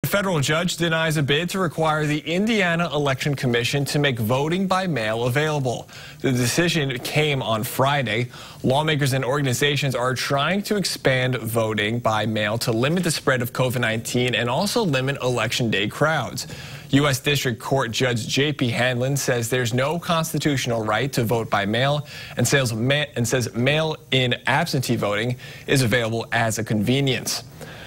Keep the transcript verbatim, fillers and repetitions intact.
federal judge denies a bid to require the Indiana Election Commission to make voting by mail available. The decision came on Friday. Lawmakers and organizations are trying to expand voting by mail to limit the spread of COVID nineteen and also limit election day crowds. U S District Court Judge J P Hanlon says there's no constitutional right to vote by mail and says, ma and says mail-in absentee voting is available as a convenience.